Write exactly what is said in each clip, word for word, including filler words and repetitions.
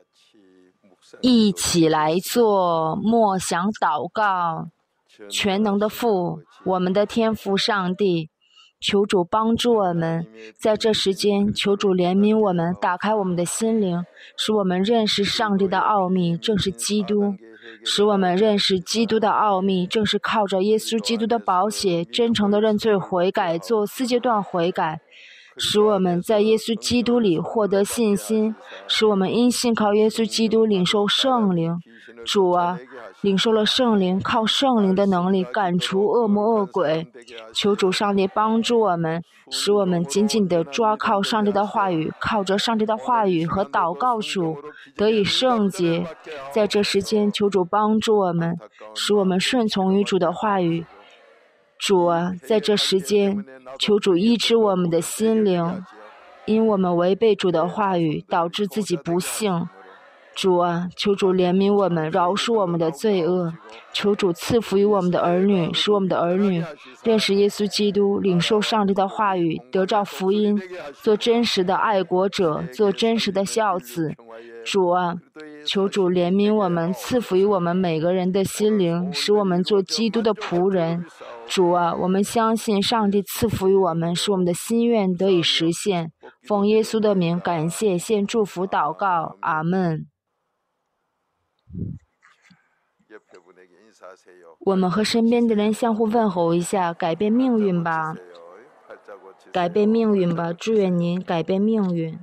一起来做默想祷告。全能的父，我们的天父上帝，求主帮助我们，在这时间，求主怜悯我们，打开我们的心灵，使我们认识上帝的奥秘，正是基督；使我们认识基督的奥秘，正是靠着耶稣基督的宝血，真诚的认罪悔改，做四阶段悔改。使我们在耶稣基督里获得信心，使我们因信靠耶稣基督领受圣灵。主啊，领受了圣灵，靠圣灵的能力赶除恶魔恶鬼。求主上帝帮助我们，使我们紧紧地抓靠上帝的话语，靠着上帝的话语和祷告主得以圣洁。在这时间，求主帮助我们，使我们顺从于主的话语。主啊，在这时间，求主医治我们的心灵，因我们违背主的话语，导致自己不幸。主啊，求主怜悯我们，饶恕我们的罪恶。求主赐福于我们的儿女，使我们的儿女认识耶稣基督，领受上帝的话语，得照福音，做真实的爱国者，做真实的孝子。主啊，求主怜悯我们，赐福于我们每个人的心灵，使我们做基督的仆人。主啊，我们相信上帝赐福于我们，使我们的心愿得以实现。奉耶稣的名感谢，献祝福祷告，阿们。我们和身边的人相互问候一下，改变命运吧，改变命运吧，祝愿您改变命运。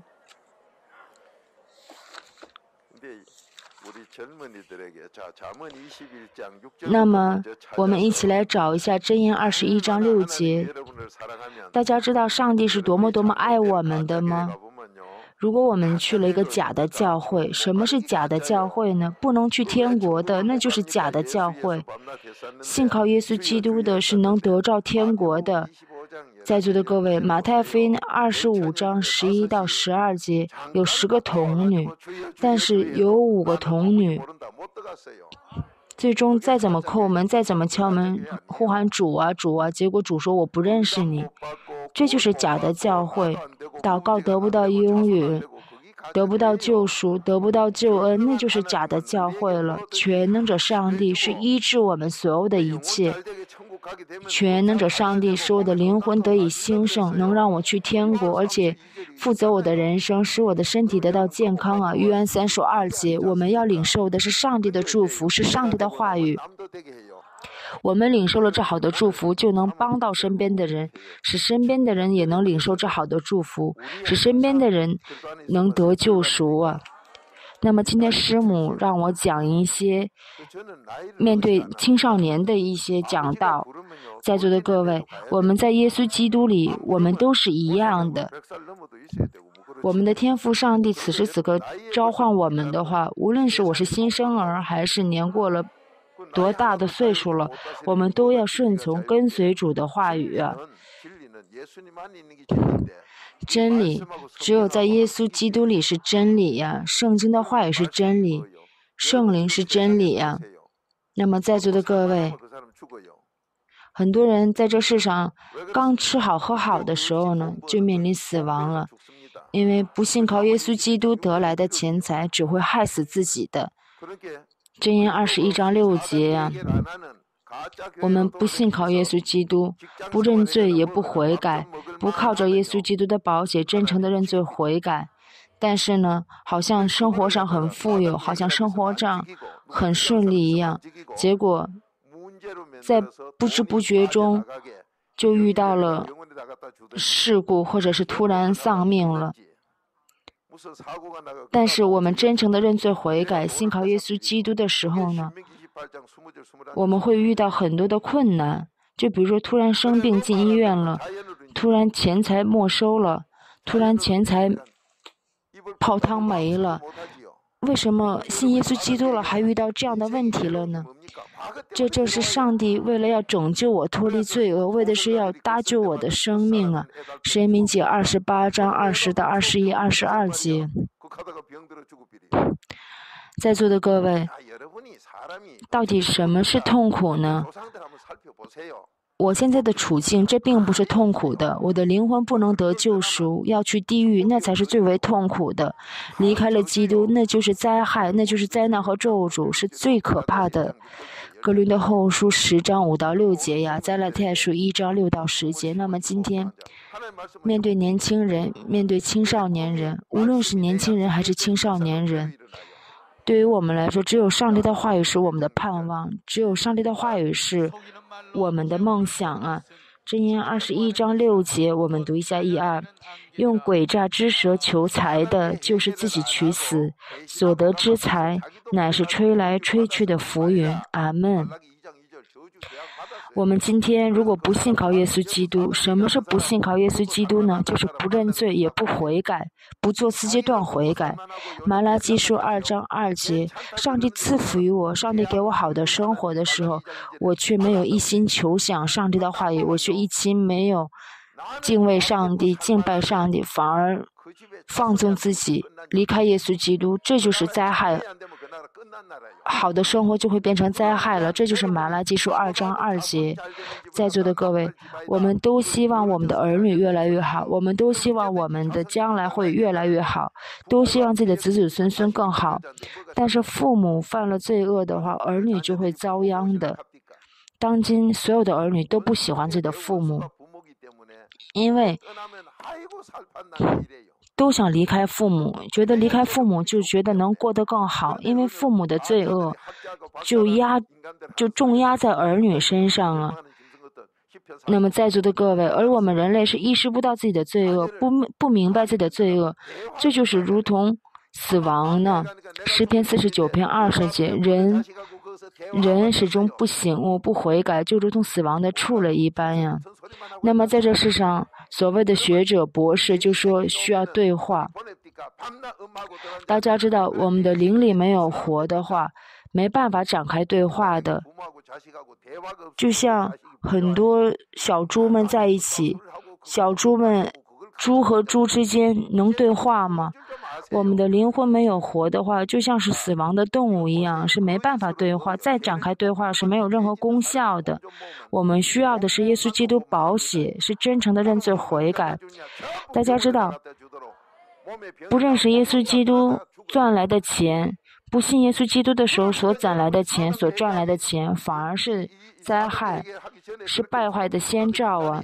那么，我们一起来找一下箴言二十一章六节。大家知道上帝是多么多么爱我们的吗？如果我们去了一个假的教会，什么是假的教会呢？不能去天国的，那就是假的教会。信靠耶稣基督的是能得着天国的。在座的各位，马太福音二十五章十一到十二节有十个童女，但是有五个童女最终再怎么叩门，再怎么敲门，呼喊主啊主啊，结果主说我不认识你。这就是假的教会。祷告得不到应允，得不到救赎，得不到救恩，那就是假的教会了。全能者上帝是医治我们所有的一切。全能者上帝使我的灵魂得以兴盛，能让我去天国，而且负责我的人生，使我的身体得到健康啊！约翰三书二节，我们要领受的是上帝的祝福，是上帝的话语。我们领受了这好的祝福，就能帮到身边的人，使身边的人也能领受这好的祝福，使身边的人能得救赎啊！那么今天师母让我讲一些面对青少年的一些讲道。在座的各位，我们在耶稣基督里，我们都是一样的。我们的天父上帝此时此刻召唤我们的话，无论是我是新生儿，还是年过了多大的岁数了，我们都要顺从跟随主的话语啊。真理只有在耶稣基督里是真理呀，圣经的话语是真理，圣灵是真理呀。那么在座的各位，很多人在这世上刚吃好喝好的时候呢，就面临死亡了，因为不信靠耶稣基督得来的钱财只会害死自己的。箴言二十一章六节呀、啊，我们不信靠耶稣基督，不认罪也不悔改，不靠着耶稣基督的宝血真诚的认罪悔改，但是呢，好像生活上很富有，好像生活上很顺利一样，结果在不知不觉中就遇到了事故，或者是突然丧命了。但是我们真诚的认罪悔改，信靠耶稣基督的时候呢，我们会遇到很多的困难，就比如说突然生病进医院了，突然钱财没收了，突然钱财泡汤没了。为什么信耶稣基督了还遇到这样的问题了呢？这正是上帝为了要拯救我脱离罪恶，为的是要搭救我的生命啊。申命记二十八章二十到二十一、二十二节。在座的各位，到底什么是痛苦呢？ 我现在的处境，这并不是痛苦的。我的灵魂不能得救赎，要去地狱，那才是最为痛苦的。离开了基督，那就是灾害，那就是灾难和咒诅，是最可怕的。格林的后书十章五到六节呀，加拉太书一章六到十节。那么今天，面对年轻人，面对青少年人，无论是年轻人还是青少年人，对于我们来说，只有上帝的话语是我们的盼望，只有上帝的话语是我们的梦想啊。箴言二十一章六节，我们读一下一二。用诡诈之舌求财的，就是自己取死；所得之财，乃是吹来吹去的浮云。阿们。我们今天如果不信靠耶稣基督，什么是不信靠耶稣基督呢？就是不认罪，也不悔改，不做四阶段悔改。马拉基书二章二节，上帝赐福于我，上帝给我好的生活的时候，我却没有一心求想上帝的话语，我却一心没有敬畏上帝、敬拜上帝，反而放纵自己，离开耶稣基督，这就是灾害。好的生活就会变成灾害了，这就是马拉基书二章二节。在座的各位，我们都希望我们的儿女越来越好，我们都希望我们的将来会越来越好，都希望自己的子子孙孙更好。但是父母犯了罪恶的话，儿女就会遭殃的。当今所有的儿女都不喜欢自己的父母，因为都想离开父母，觉得离开父母就觉得能过得更好，因为父母的罪恶就压就重压在儿女身上了。那么在座的各位，而我们人类是意识不到自己的罪恶，不不明白自己的罪恶，这就是如同死亡呢。诗篇四十九篇二十节，人人始终不醒悟、不悔改，就如同死亡的畜类一般呀。那么在这世上，所谓的学者、博士就说需要对话。大家知道，我们的灵里没有活的话，没办法展开对话的。就像很多小猪们在一起，小猪们，猪和猪之间能对话吗？我们的灵魂没有活的话，就像是死亡的动物一样，是没办法对话，再展开对话是没有任何功效的。我们需要的是耶稣基督宝血，是真诚的认罪悔改。大家知道，不认识耶稣基督赚来的钱，不信耶稣基督的时候所攒来的钱，所赚来的钱，反而是灾害，是败坏的先兆啊。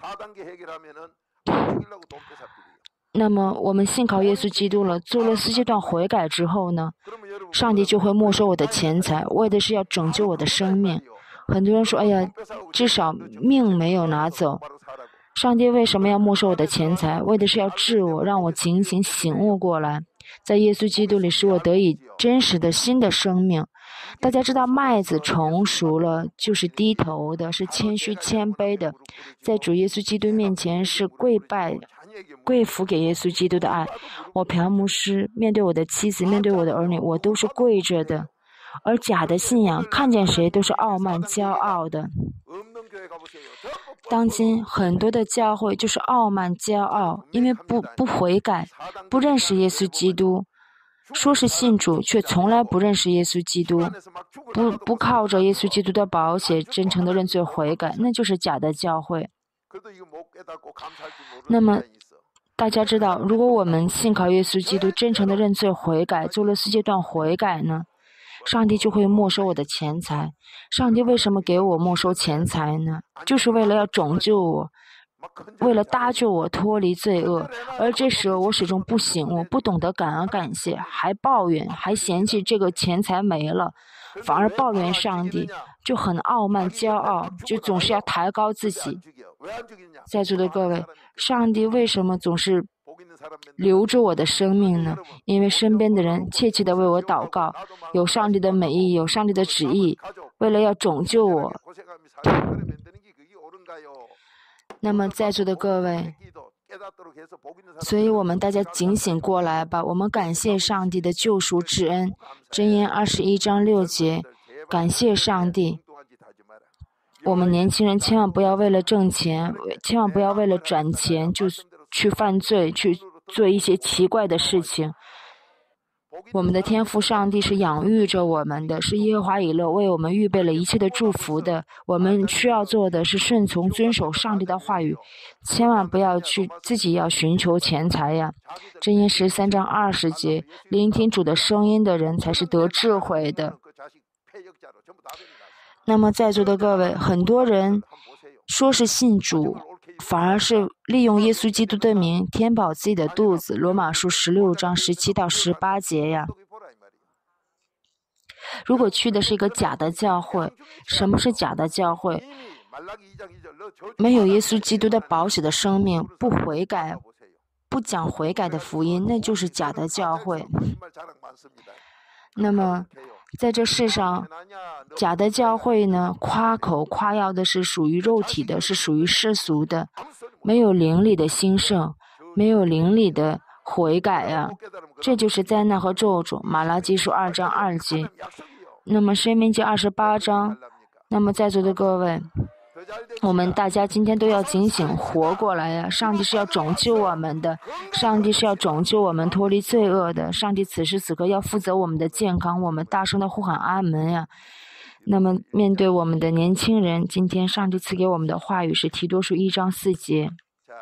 那么我们信靠耶稣基督了，做了四阶段悔改之后呢，上帝就会没收我的钱财，为的是要拯救我的生命。很多人说，哎呀，至少命没有拿走。上帝为什么要没收我的钱财？为的是要治我，让我警醒醒悟过来，在耶稣基督里使我得以真实的新的生命。大家知道，麦子成熟了就是低头的，是谦虚谦卑的，在主耶稣基督面前是跪拜跪服给耶稣基督的爱。我朴牧师面对我的妻子，面对我的儿女，我都是跪着的。而假的信仰，看见谁都是傲慢骄傲的。当今很多的教会就是傲慢骄傲，因为不不悔改，不认识耶稣基督，说是信主，却从来不认识耶稣基督，不不靠着耶稣基督的宝血真诚的认罪悔改，那就是假的教会。那么大家知道，如果我们信靠耶稣基督，真诚的认罪悔改，做了四阶段悔改呢，上帝就会没收我的钱财。上帝为什么给我没收钱财呢？就是为了要拯救我，为了搭救我脱离罪恶。而这时候我始终不醒悟，不懂得感恩感谢，还抱怨，还嫌弃这个钱财没了，反而抱怨上帝，就很傲慢骄傲，就总是要抬高自己。在座的各位，上帝为什么总是留着我的生命呢？因为身边的人切切地为我祷告，有上帝的美意，有上帝的旨意，为了要拯救我。那么在座的各位，所以我们大家警醒过来吧，我们感谢上帝的救赎之恩。箴言二十一章六节，感谢上帝。我们年轻人千万不要为了挣钱，千万不要为了赚钱就去犯罪，去做一些奇怪的事情。 我们的天父上帝是养育着我们的，是耶和华以勒为我们预备了一切的祝福的。我们需要做的是顺从遵守上帝的话语，千万不要去自己要寻求钱财呀。箴言十三章二十节，聆听主的声音的人才是得智慧的。那么在座的各位，很多人说是信主，反而是利用耶稣基督的名填饱自己的肚子。罗马书十六章十七到十八节呀。如果去的是一个假的教会，什么是假的教会？没有耶稣基督的宝血的生命，不悔改，不讲悔改的福音，那就是假的教会。那么在这世上，假的教会呢，夸口夸耀的是属于肉体的，是属于世俗的，没有灵里的兴盛，没有灵里的悔改呀、啊，这就是灾难和咒诅。马拉基书二章二节。那么申命记二十八章，那么在座的各位，我们大家今天都要警醒活过来呀、啊！上帝是要拯救我们的，上帝是要拯救我们脱离罪恶的，上帝此时此刻要负责我们的健康，我们大声的呼喊阿门呀！那么面对我们的年轻人，今天上帝赐给我们的话语是提多书一章四节。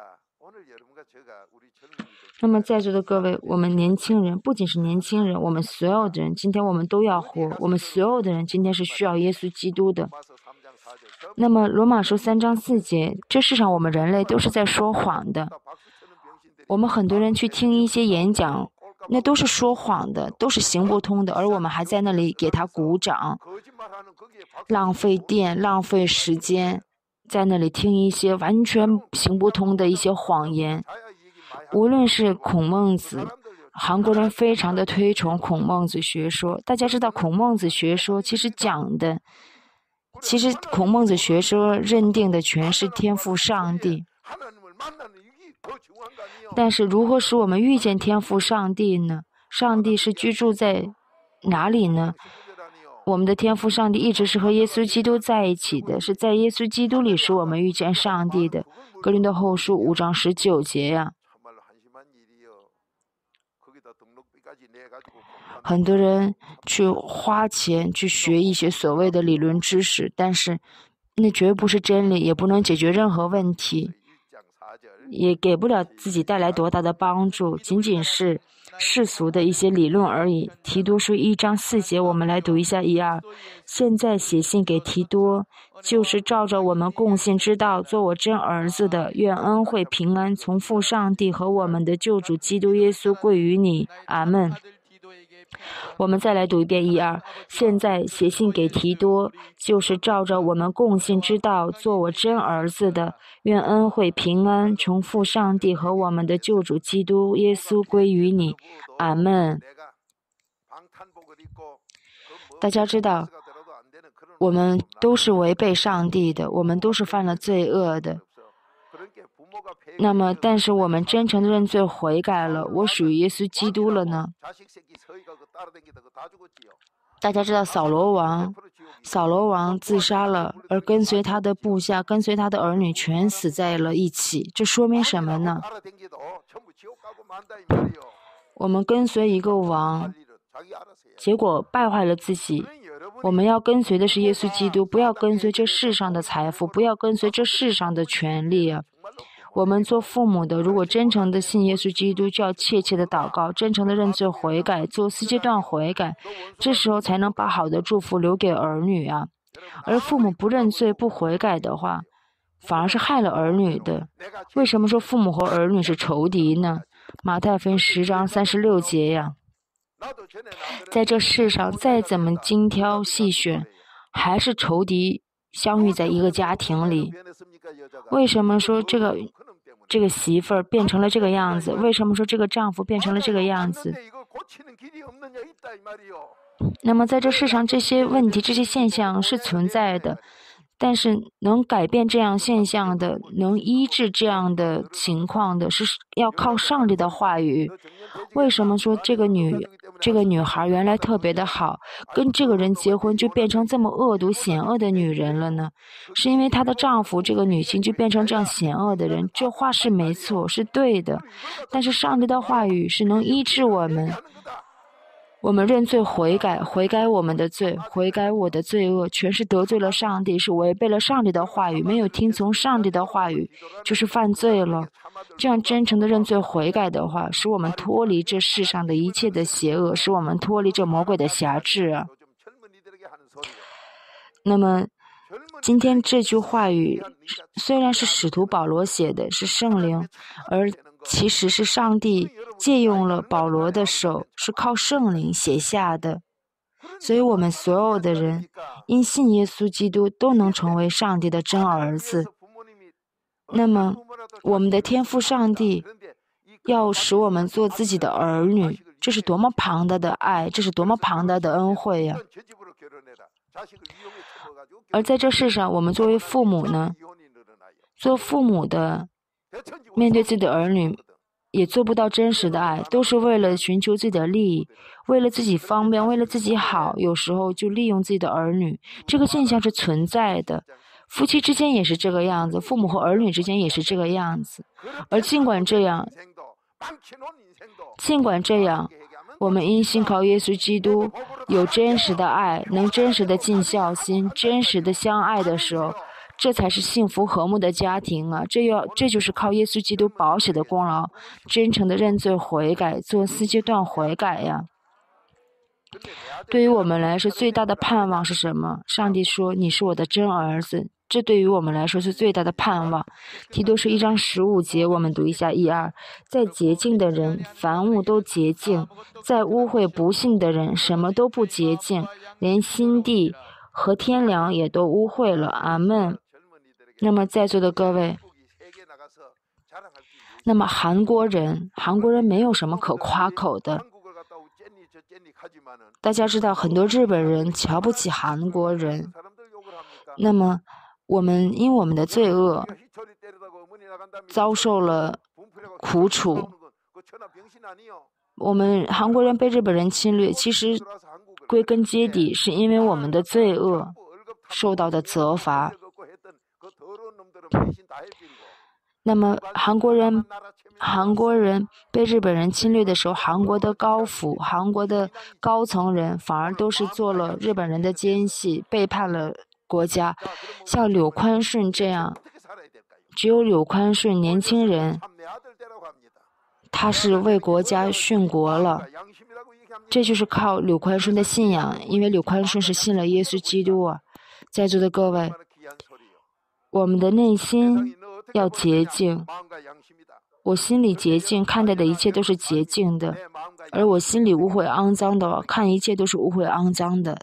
那么在座的各位，我们年轻人，不仅是年轻人，我们所有的人，今天我们都要活，我们所有的人今天是需要耶稣基督的。那么罗马书三章四节，这世上我们人类都是在说谎的。我们很多人去听一些演讲，那都是说谎的，都是行不通的，而我们还在那里给他鼓掌，浪费电，浪费时间，在那里听一些完全行不通的一些谎言。无论是孔孟子，韩国人非常的推崇孔孟子学说。大家知道孔孟子学说其实讲的，其实孔孟子学说认定的全是天父上帝。但是如何使我们遇见天父上帝呢？上帝是居住在哪里呢？我们的天父上帝一直是和耶稣基督在一起的，是在耶稣基督里使我们遇见上帝的。哥林多后书五章十九节呀、啊。很多人去花钱去学一些所谓的理论知识，但是那绝不是真理，也不能解决任何问题，也给不了自己带来多大的帮助，仅仅是世俗的一些理论而已。提多书一章四节，我们来读一下一二。现在写信给提多，就是照着我们共信之道做我真儿子的，愿恩惠平安从父上帝和我们的救主基督耶稣归于你。阿们。我们再来读一遍一二。现在写信给提多，就是照着我们共信之道做我真儿子的，愿恩惠平安从父上帝和我们的救主基督耶稣归于你。阿们。大家知道，我们都是违背上帝的，我们都是犯了罪恶的。那么但是我们真诚的认罪悔改了，我属于耶稣基督了呢？大家知道扫罗王扫罗王自杀了，而跟随他的部下跟随他的儿女全死在了一起，这说明什么呢？我们跟随一个王，结果败坏了自己。我们要跟随的是耶稣基督，不要跟随这世上的财富，不要跟随这世上的权利啊！我们做父母的，如果真诚的信耶稣基督，就要切切的祷告，真诚的认罪悔改，做四阶段悔改，这时候才能把好的祝福留给儿女啊。而父母不认罪不悔改的话，反而是害了儿女的。为什么说父母和儿女是仇敌呢？马太福音十章三十六节呀。在这世上再怎么精挑细选，还是仇敌相遇在一个家庭里。为什么说这个这个媳妇儿变成了这个样子？为什么说这个丈夫变成了这个样子？那么在这世上这些问题这些现象是存在的，但是能改变这样现象的，能医治这样的情况的，是要靠上帝的话语。为什么说这个女这个女孩原来特别的好，跟这个人结婚就变成这么恶毒险恶的女人了呢？是因为她的丈夫这个女性就变成这样险恶的人。这话是没错，是对的，但是上帝的话语是能医治我们。 我们认罪悔改，悔改我们的罪，悔改我的罪恶，全是得罪了上帝，是违背了上帝的话语，没有听从上帝的话语，就是犯罪了。这样真诚的认罪悔改的话，使我们脱离这世上的一切的邪恶，使我们脱离这魔鬼的辖制啊。那么今天这句话语虽然是使徒保罗写的，是圣灵，而其实是上帝借用了保罗的手，是靠圣灵写下的。所以我们所有的人因信耶稣基督都能成为上帝的真儿子。那么我们的天父上帝要使我们做自己的儿女，这是多么庞大的爱，这是多么庞大的恩惠呀！而在这世上，我们作为父母呢，做父母的面对自己的儿女也做不到真实的爱，都是为了寻求自己的利益，为了自己方便，为了自己好，有时候就利用自己的儿女。这个现象是存在的，夫妻之间也是这个样子，父母和儿女之间也是这个样子。而尽管这样尽管这样我们因信靠耶稣基督有真实的爱，能真实的尽孝心，真实的相爱的时候，这才是幸福和睦的家庭啊！这要这就是靠耶稣基督宝血的功劳，真诚的认罪悔改，做四阶段悔改呀。对于我们来说，最大的盼望是什么？上帝说：“你是我的真儿子。”这对于我们来说是最大的盼望。提多书一章十五节，我们读一下一二。在洁净的人，凡物都洁净；在污秽不信的人，什么都不洁净，连心地和天良也都污秽了。阿们。那么在座的各位，那么韩国人，韩国人没有什么可夸口的。大家知道，很多日本人瞧不起韩国人。那么我们因我们的罪恶遭受了苦楚，我们韩国人被日本人侵略，其实归根结底是因为我们的罪恶受到的责罚。那么韩国人韩国人被日本人侵略的时候，韩国的高府韩国的高层人反而都是做了日本人的奸细，背叛了国家。像柳宽顺这样，只有柳宽顺年轻人他是为国家殉国了，这就是靠柳宽顺的信仰，因为柳宽顺是信了耶稣基督啊。在座的各位，我们的内心要洁净，我心里洁净，看待的一切都是洁净的，而我心里污秽肮脏的，看一切都是污秽肮脏的。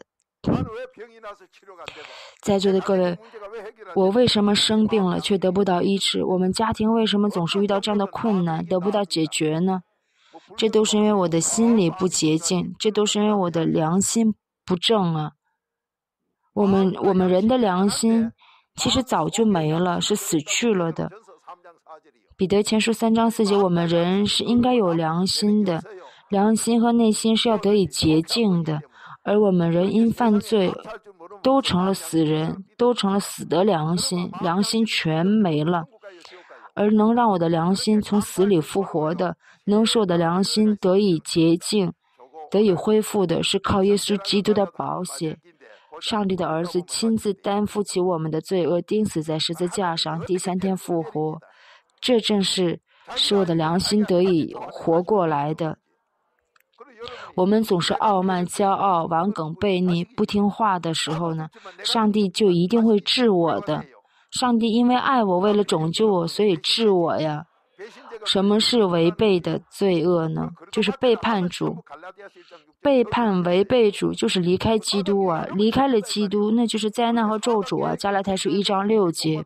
在座的各位，我为什么生病了却得不到医治？我们家庭为什么总是遇到这样的困难得不到解决呢？这都是因为我的心里不洁净，这都是因为我的良心不正啊。我们我们人的良心其实早就没了，是死去了的。彼得前书三章四节，我们人是应该有良心的，良心和内心是要得以洁净的，而我们人因犯罪都成了死人，都成了死的良心，良心全没了。而能让我的良心从死里复活的，能使我的良心得以洁净得以恢复的，是靠耶稣基督的宝血。上帝的儿子亲自担负起我们的罪恶，钉死在十字架上，第三天复活。这正是使我的良心得以活过来的。我们总是傲慢、骄傲、顽梗、悖逆、不听话的时候呢，上帝就一定会治我的。上帝因为爱我，为了拯救我，所以治我呀。什么是违背的罪恶呢？就是背叛主。背叛违背主就是离开基督啊，离开了基督那就是灾难和咒诅啊。加拉太书一章六节。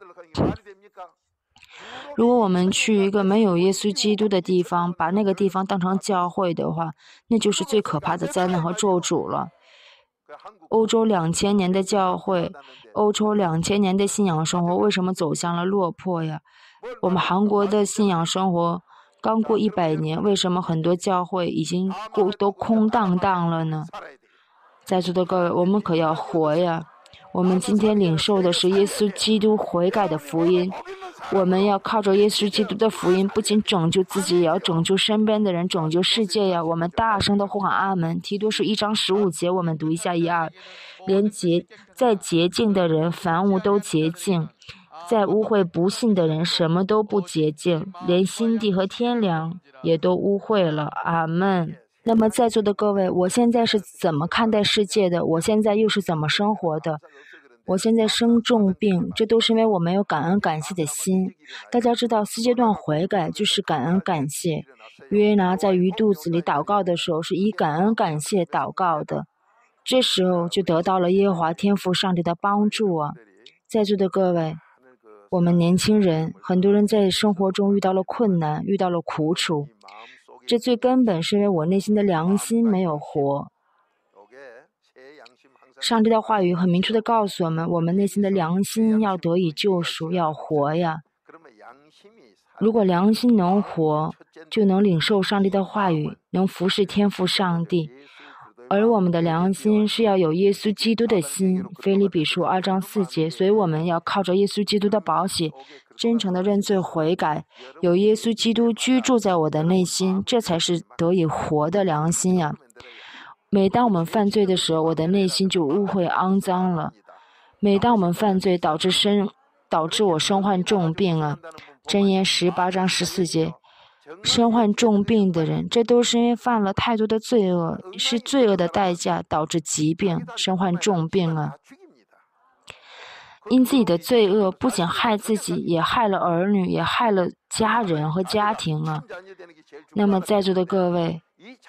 如果我们去一个没有耶稣基督的地方，把那个地方当成教会的话，那就是最可怕的灾难和咒诅了。欧洲两千年的教会，欧洲两千年的信仰生活为什么走向了落魄呀？我们韩国的信仰生活刚过一百年，为什么很多教会已经都空荡荡了呢？在座的各位，我们可要活呀！我们今天领受的是耶稣基督悔改的福音， 我们要靠着耶稣基督的福音，不仅拯救自己，也要拯救身边的人，拯救世界呀！我们大声的呼喊阿门。提多书一章十五节，我们读一下一二。连洁在洁净的人，凡物都洁净；在污秽不信的人，什么都不洁净，连心地和天良也都污秽了。阿门。那么在座的各位，我现在是怎么看待世界的？我现在又是怎么生活的？我现在生重病，这都是因为我没有感恩感谢的心。大家知道，四阶段悔改就是感恩感谢。约拿在鱼肚子里祷告的时候，是以感恩感谢祷告的，这时候就得到了耶和华天父上帝的帮助啊！在座的各位，我们年轻人，很多人在生活中遇到了困难，遇到了苦楚，这最根本是因为我内心的良心没有活。上帝的话语很明确地告诉我们，我们内心的良心要得以救赎，要活呀。如果良心能活，就能领受上帝的话语，能服侍天父上帝。而我们的良心是要有耶稣基督的心，腓立比书二章四节，所以我们要靠着耶稣基督的宝血，真诚的认罪悔改，有耶稣基督居住在我的内心，这才是得以活的良心呀。每当我们犯罪的时候，我的内心就污秽肮脏了。每当我们犯罪，导致身导致我身患重病啊。箴言十八章十四节，身患重病的人，这都是因为犯了太多的罪恶，是罪恶的代价导致疾病，身患重病啊。因自己的罪恶，不仅害自己，也害了儿女，也害了家人和家庭啊。那么在座的各位，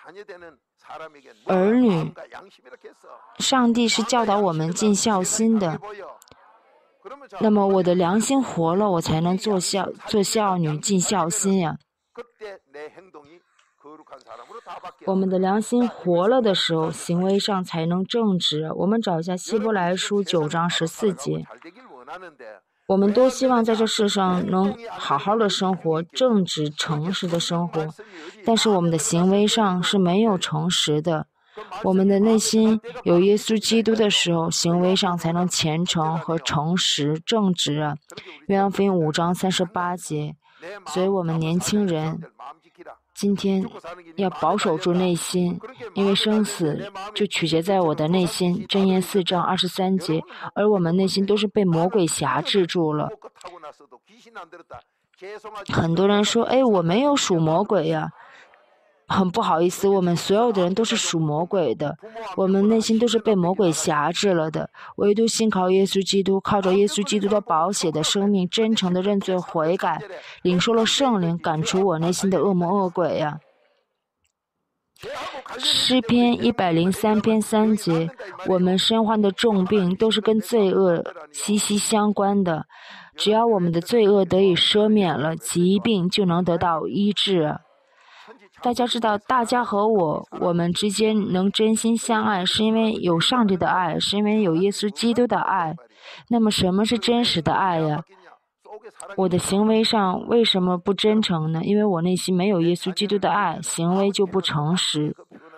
儿女，上帝是教导我们尽孝心的。那么我的良心活了，我才能做孝做孝女，尽孝心呀。我们的良心活了的时候，行为上才能正直。我们找一下希伯来书九章十四节。我们都希望在这世上能好好的生活，正直诚实的生活，但是我们的行为上是没有诚实的。我们的内心有耶稣基督的时候，行为上才能虔诚和诚实正直啊。约翰福音五章三十八节。所以我们年轻人今天要保守住内心，因为生死就取决在我的内心。箴言四章二十三节，而我们内心都是被魔鬼辖制住了。很多人说，哎，我没有属魔鬼呀。很不好意思，我们所有的人都是属魔鬼的，我们内心都是被魔鬼辖制了的。唯独信靠耶稣基督，靠着耶稣基督的宝血的生命，真诚的认罪悔改，领受了圣灵，赶除我内心的恶魔恶鬼呀、啊。诗篇一百零三篇三节，我们身患的重病都是跟罪恶息息相关的，只要我们的罪恶得以赦免了，疾病就能得到医治。大家知道，大家和我，我们之间能真心相爱，是因为有上帝的爱，是因为有耶稣基督的爱。那么什么是真实的爱呀？我的行为上为什么不真诚呢？因为我内心没有耶稣基督的爱，行为就不诚实。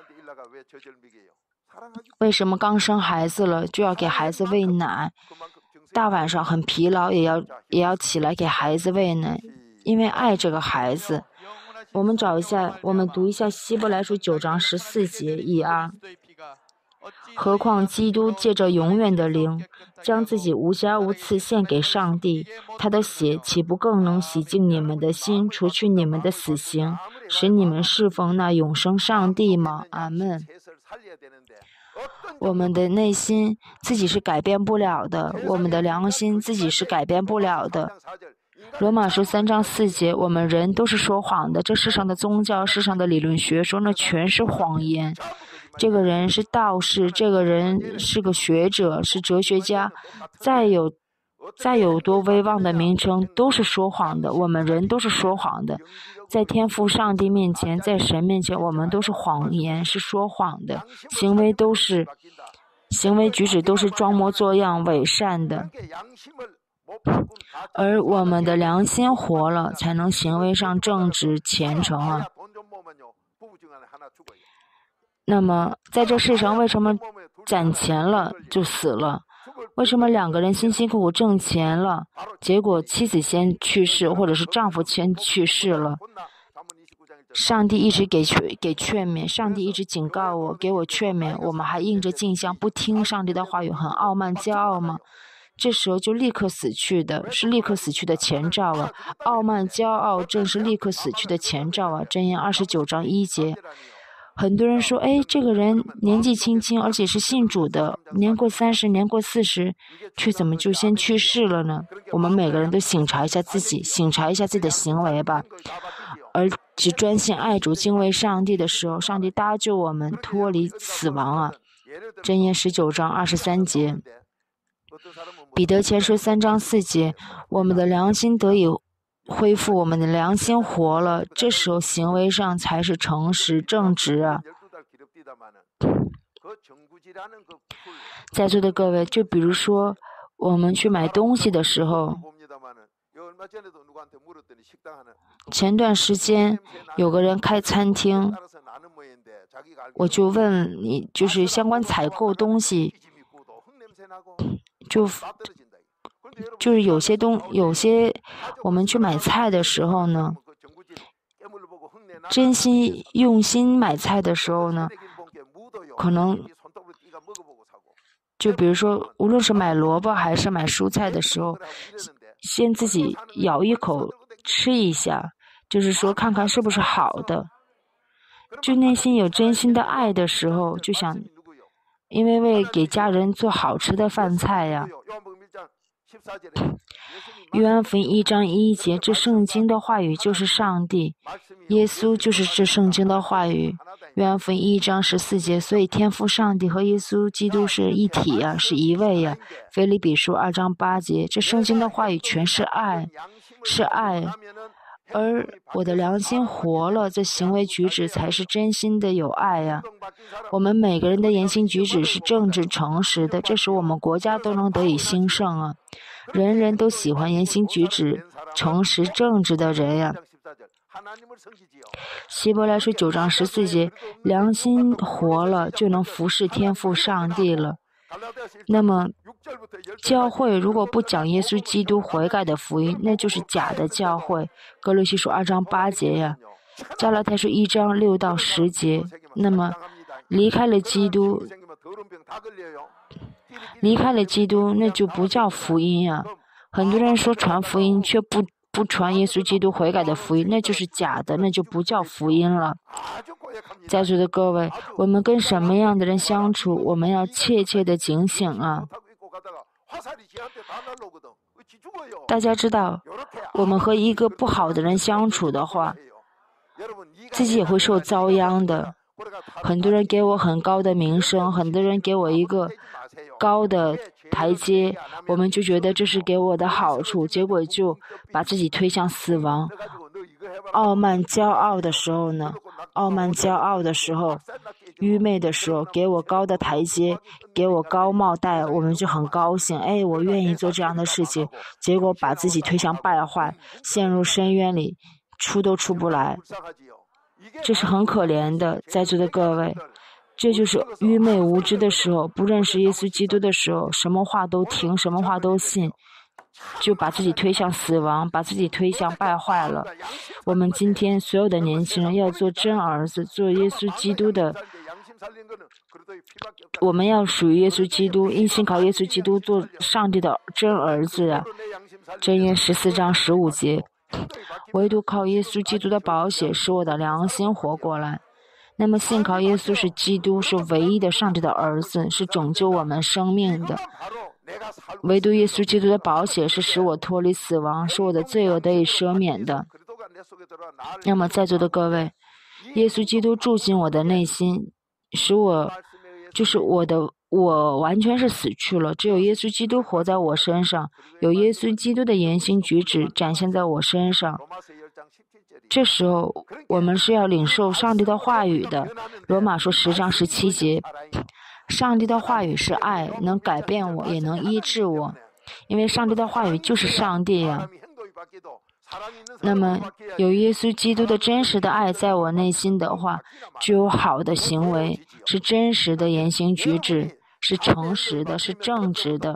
为什么刚生孩子了就要给孩子喂奶？大晚上很疲劳也要也要起来给孩子喂奶，因为爱这个孩子。我们找一下，我们读一下希伯来书九章十四节一二。何况基督借着永远的灵，将自己无瑕无疵献给上帝，他的血岂不更能洗净你们的心，除去你们的死刑，使你们侍奉那永生上帝吗？阿们。我们的内心自己是改变不了的，我们的良心自己是改变不了的。罗马书三章四节，我们人都是说谎的，这世上的宗教、世上的理论学说那全是谎言。这个人是道士，这个人是个学者，是哲学家，再有再有多威望的名称都是说谎的。我们人都是说谎的，在天父上帝面前，在神面前，我们都是谎言，是说谎的，行为都是行为举止都是装模作样、伪善的。而我们的良心活了，才能行为上正直虔诚啊。那么在这世上为什么攒钱了就死了？ 为什么两个人辛辛苦苦挣钱了，结果妻子先去世，或者是丈夫先去世了？上帝一直给劝给劝勉，上帝一直警告我，给我劝勉，我们还硬着镜像不听上帝的话语，很傲慢骄傲吗？这时候就立刻死去的，是立刻死去的前兆啊！傲慢骄傲正是立刻死去的前兆啊！箴言二十九章一节。很多人说，哎，这个人年纪轻轻，而且是信主的，年过三十，年过四十，却怎么就先去世了呢？我们每个人都省察一下自己，省察一下自己的行为吧。而只专心爱主、敬畏上帝的时候，上帝搭救我们脱离死亡啊！箴言十九章二十三节。彼得前书三章四节，我们的良心得以恢复，我们的良心活了，这时候行为上才是诚实正直啊！在座的各位，就比如说我们去买东西的时候，前段时间有个人开餐厅，我就问你，就是相关采购东西，就就是有些东有些我们去买菜的时候呢，真心用心买菜的时候呢，可能就比如说无论是买萝卜还是买蔬菜的时候，先自己咬一口吃一下，就是说看看是不是好的。就内心有真心的爱的时候，就想因为为给家人做好吃的饭菜呀。约翰福音一章一节，这圣经的话语就是上帝，耶稣就是这圣经的话语。约翰福音一章十四节，所以天父上帝和耶稣基督是一体呀、啊，是一位呀、啊。腓立比书二章八节，这圣经的话语全是爱，是爱。而我的良心活了，这行为举止才是真心的有爱呀、啊。我们每个人的言行举止是正直诚实的，这使我们国家都能得以兴盛啊！人人都喜欢言行举止诚实正直的人呀、啊。希伯来书九章十四节，良心活了，就能服侍天父上帝了。那么教会如果不讲耶稣基督悔改的福音，那就是假的教会。哥罗西书二章八节呀，加拉太书一章六到十节。那么离开了基督，离开了基督，那就不叫福音呀、啊。很多人说传福音，却不不传耶稣基督悔改的福音，那就是假的，那就不叫福音了。在座的各位，我们跟什么样的人相处，我们要切切的警醒啊！大家知道，我们和一个不好的人相处的话，自己也会受遭殃的。很多人给我很高的名声，很多人给我一个高的台阶，我们就觉得这是给我的好处，结果就把自己推向死亡。傲慢骄傲的时候呢，傲慢骄傲的时候，愚昧的时候，给我高的台阶，给我高帽戴，我们就很高兴，哎，我愿意做这样的事情，结果把自己推向败坏，陷入深渊里，出都出不来。这是很可怜的，在座的各位，这就是愚昧无知的时候，不认识耶稣基督的时候，什么话都听，什么话都信，就把自己推向死亡，把自己推向败坏了。我们今天所有的年轻人要做真儿子，做耶稣基督的，我们要属于耶稣基督，因信靠耶稣基督做上帝的真儿子啊。箴言十四章十五节，唯独靠耶稣基督的宝血使我的良心活过来。那么信靠耶稣是基督，是唯一的上帝的儿子，是拯救我们生命的。唯独耶稣基督的宝血是使我脱离死亡，使我的罪恶得以赦免的。那么在座的各位，耶稣基督住进我的内心，使我就是我的我完全是死去了，只有耶稣基督活在我身上，有耶稣基督的言行举止展现在我身上。这时候我们是要领受上帝的话语的。罗马书十章十七节，上帝的话语是爱，能改变我，也能医治我，因为上帝的话语就是上帝呀、啊。那么有耶稣基督的真实的爱在我内心的话，就有好的行为，是真实的言行举止， 是诚实的，是正直的。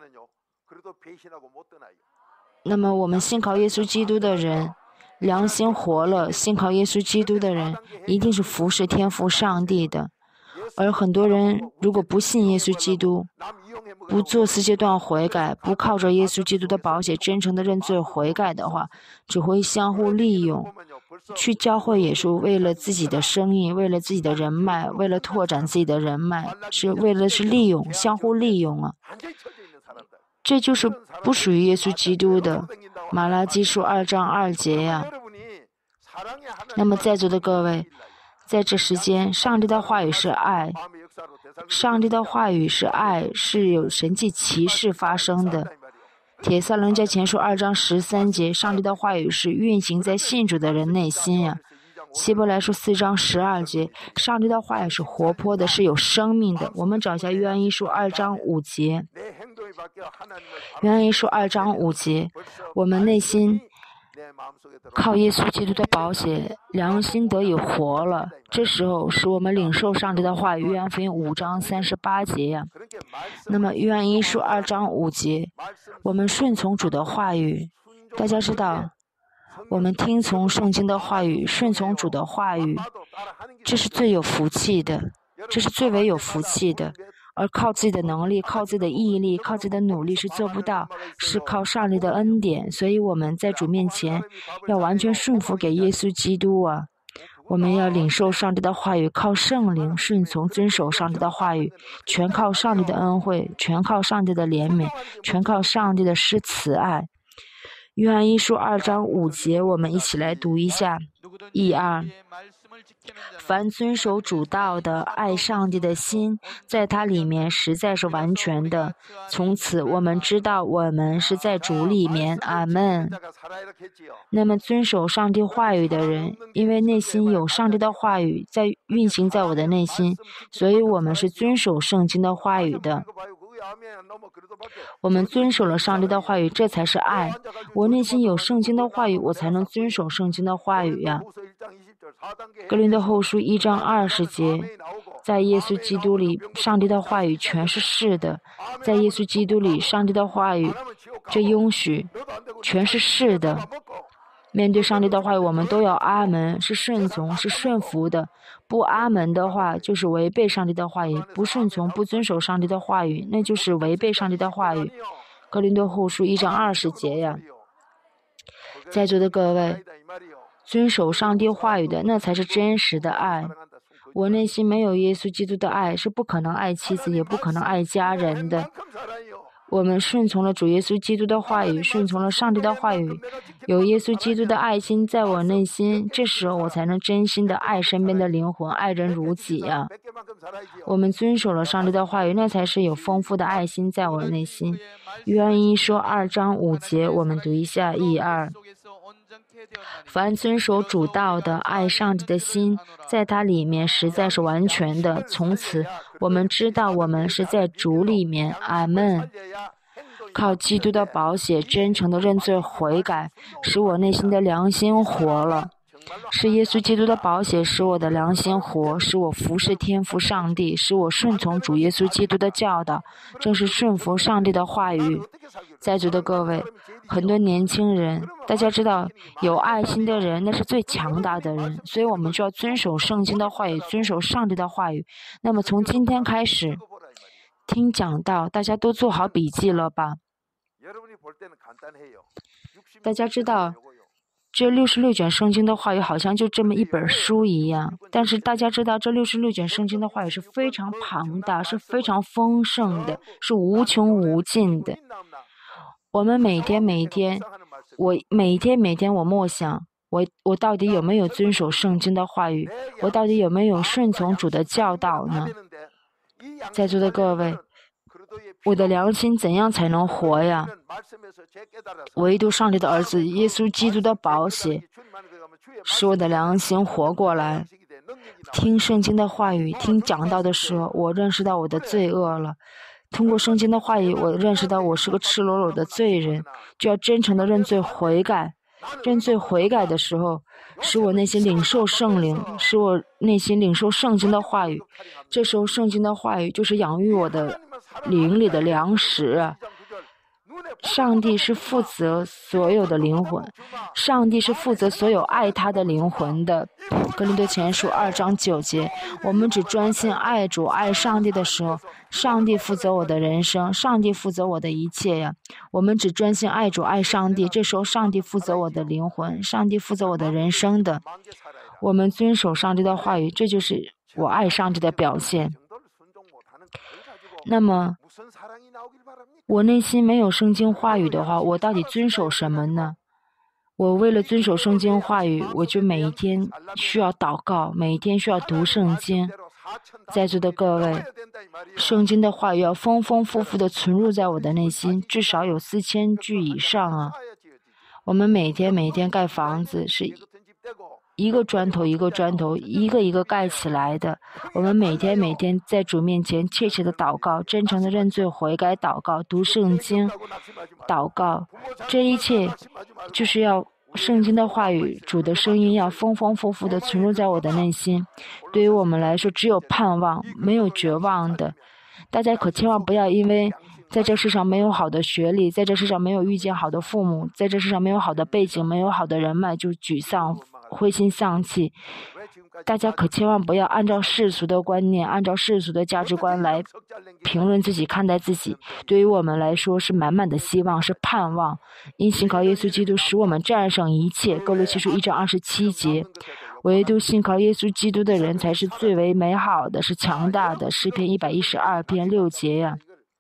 那么我们信靠耶稣基督的人，良心活了，信靠耶稣基督的人，一定是服侍天父上帝的。而很多人如果不信耶稣基督，不做四阶段悔改，不靠着耶稣基督的宝血真诚的认罪悔改的话，只会相互利用。去教会也是为了自己的生意，为了自己的人脉，为了拓展自己的人脉，是为了是利用，相互利用啊。这就是不属于耶稣基督的。马拉基书二章二节呀、啊。那么在座的各位，在这时间，上帝的话语是爱，上帝的话语是爱，是有神迹奇事发生的。帖撒罗尼迦前书二章十三节，上帝的话语是运行在信主的人内心呀、啊。希伯来书四章十二节，上帝的话语是活泼的，是有生命的。我们找一下约翰一书二章五节，约翰一书二章五节，我们内心靠耶稣基督的宝血，良心得以活了。这时候使我们领受上帝的话语。约翰福音五章三十八节呀。那么约翰一书二章五节，我们顺从主的话语。大家知道，我们听从圣经的话语，顺从主的话语，这是最有福气的，这是最为有福气的。而靠自己的能力，靠自己的毅力，靠自己的努力是做不到，是靠上帝的恩典。所以我们在主面前要完全顺服给耶稣基督啊！我们要领受上帝的话语，靠圣灵顺从遵守上帝的话语，全靠上帝的恩惠，全靠上帝的怜悯，全靠上帝的施慈爱。约翰一书二章五节，我们一起来读一下。一二，凡遵守主道的，爱上帝的心，在他里面实在是完全的。从此我们知道我们是在主里面。阿们。那么遵守上帝话语的人，因为内心有上帝的话语在运行在我的内心，所以我们是遵守圣经的话语的。我们遵守了上帝的话语，这才是爱。我内心有圣经的话语，我才能遵守圣经的话语呀。哥林多后书一章二十节，在耶稣基督里，上帝的话语全是是的。在耶稣基督里，上帝的话语这应许全是是的。面对上帝的话语，我们都要阿门，是顺从，是顺服的。不阿门的话，就是违背上帝的话语；不顺从，不遵守上帝的话语，那就是违背上帝的话语。哥林多后书一章二十节呀。在座的各位，遵守上帝话语的，那才是真实的爱。我内心没有耶稣基督的爱，是不可能爱妻子，也不可能爱家人的。我们顺从了主耶稣基督的话语，顺从了上帝的话语，有耶稣基督的爱心在我内心，这时候我才能真心的爱身边的灵魂，爱人如己呀、啊。我们遵守了上帝的话语，那才是有丰富的爱心在我内心。约翰一书二章五节，我们读一下一二。凡遵守主道的，爱上帝的心，在他里面实在是完全的。从此我们知道我们是在主里面。阿们。靠基督的宝血真诚的认罪悔改，使我内心的良心活了。是耶稣基督的宝血使我的良心活，使我服侍天父上帝，使我顺从主耶稣基督的教导，正是顺服上帝的话语。在座的各位，很多年轻人，大家知道有爱心的人那是最强大的人，所以我们就要遵守圣经的话语，遵守上帝的话语。那么从今天开始听讲道，大家都做好笔记了吧？大家知道这六十六卷圣经的话语好像就这么一本书一样，但是大家知道这六十六卷圣经的话语是非常庞大，是非常丰盛的，是无穷无尽的。我们每天每天我每天每天我默想，我我到底有没有遵守圣经的话语，我到底有没有顺从主的教导呢？在座的各位，我的良心怎样才能活呀？唯独上帝的儿子耶稣基督的宝血使我的良心活过来。听圣经的话语，听讲道的时候，我认识到我的罪恶了。通过圣经的话语，我认识到我是个赤裸裸的罪人，就要真诚的认罪悔改。 认罪悔改的时候，使我内心领受圣灵，使我内心领受圣经的话语。这时候圣经的话语就是养育我的灵里的粮食。上帝是负责所有的灵魂，上帝是负责所有爱他的灵魂的。哥林多前书二章九节，我们只专心爱主爱上帝的时候，上帝负责我的人生，上帝负责我的一切呀。我们只专心爱主爱上帝，这时候上帝负责我的灵魂，上帝负责我的人生的。我们遵守上帝的话语，这就是我爱上帝的表现。那么我内心没有圣经话语的话，我到底遵守什么呢？我为了遵守圣经话语，我就每一天需要祷告，每一天需要读圣经。在座的各位，圣经的话语要丰丰富富的存入在我的内心，至少有四千句以上啊！我们每天每天盖房子是一个砖头一个砖头一个一个盖起来的。我们每天每天在主面前切切的祷告，真诚的认罪悔改祷告，读圣经祷告，这一切就是要圣经的话语，主的声音要丰丰富富的存入在我的内心。对于我们来说，只有盼望，没有绝望的。大家可千万不要因为在这世上没有好的学历，在这世上没有遇见好的父母，在这世上没有好的背景，没有好的人脉，就沮丧灰心丧气。大家可千万不要按照世俗的观念，按照世俗的价值观来评论自己，看待自己。对于我们来说是满满的希望，是盼望。因信靠耶稣基督使我们战胜一切。哥罗西书一章二十七节，唯独信靠耶稣基督的人才是最为美好的，是强大的。诗篇一百一十二篇六节呀。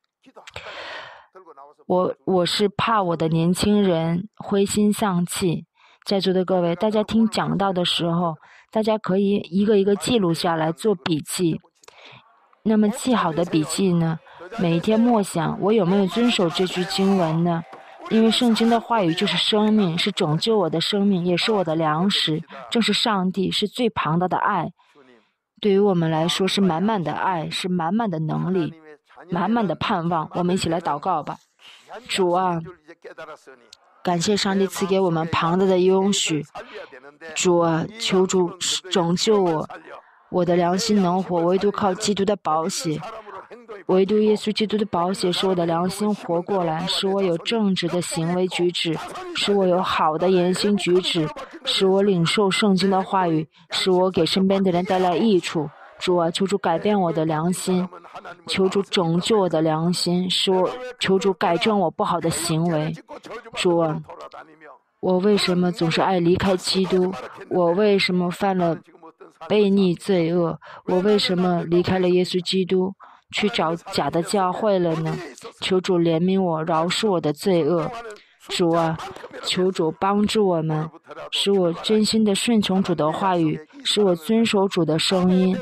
我我是怕我的年轻人灰心丧气。在座的各位，大家听讲道的时候，大家可以一个一个记录下来做笔记。那么记好的笔记呢，每一天默想我有没有遵守这句经文呢？因为圣经的话语就是生命，是拯救我的生命，也是我的粮食。正是上帝是最庞大的爱，对于我们来说是满满的爱，是满满的能力，满满的盼望。我们一起来祷告吧。主啊，感谢上帝赐给我们庞大的应许。主啊，求主拯救我，我的良心能活，唯独靠基督的宝血，唯独耶稣基督的宝血使我的良心活过来，使我有正直的行为举止，使我有好的言行举止，使我领受圣经的话语，使我给身边的人带来益处。主啊，求主改变我的良心，求主拯救我的良心，使我求主改正我不好的行为。主啊，我为什么总是爱离开基督？我为什么犯了悖逆罪恶？我为什么离开了耶稣基督，去找假的教会了呢？求主怜悯我，饶恕我的罪恶。主啊，求主帮助我们，使我真心的顺从主的话语，使我遵守主的声音。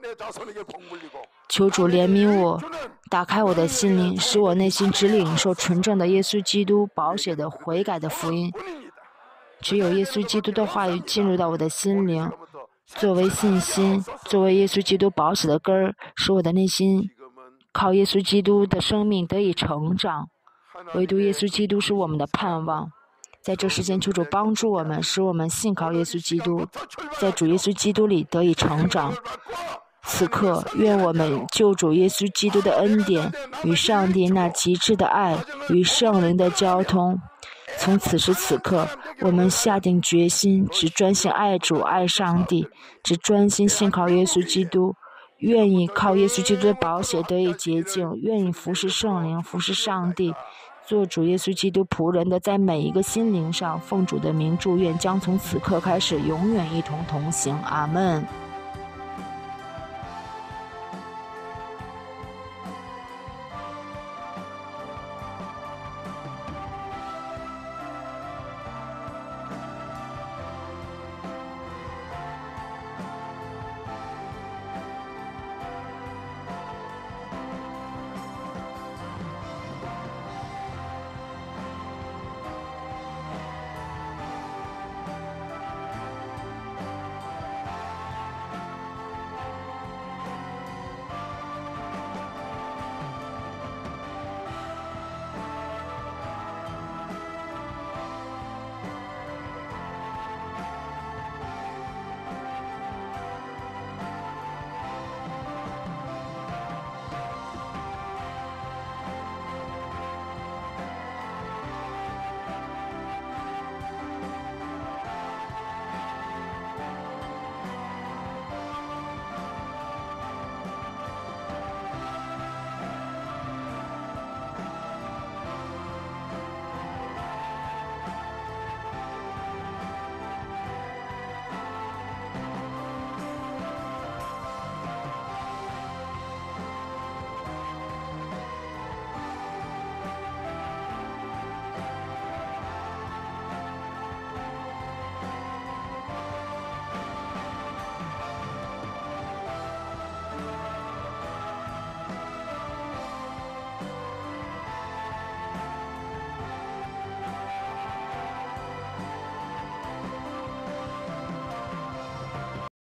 求主怜悯我，打开我的心灵，使我内心只领受纯正的耶稣基督宝血的悔改的福音。只有耶稣基督的话语进入到我的心灵，作为信心，作为耶稣基督宝血的根儿，使我的内心靠耶稣基督的生命得以成长。唯独耶稣基督是我们的盼望。在这世间，求主帮助我们，使我们信靠耶稣基督，在主耶稣基督里得以成长。此刻，愿我们救主耶稣基督的恩典与上帝那极致的爱与圣灵的交通，从此时此刻，我们下定决心，只专心爱主爱上帝，只专心信靠耶稣基督，愿意靠耶稣基督的宝血得以洁净，愿意服侍圣灵，服侍上帝，做主耶稣基督仆人的，在每一个心灵上奉主的名祝愿，将从此刻开始永远一同同行。阿们。